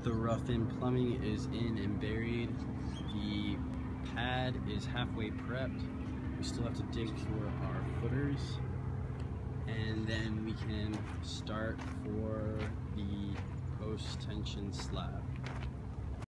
The rough-in plumbing is in and buried. The pad is halfway prepped. We still have to dig for our footers, and then we can start for the post-tension slab.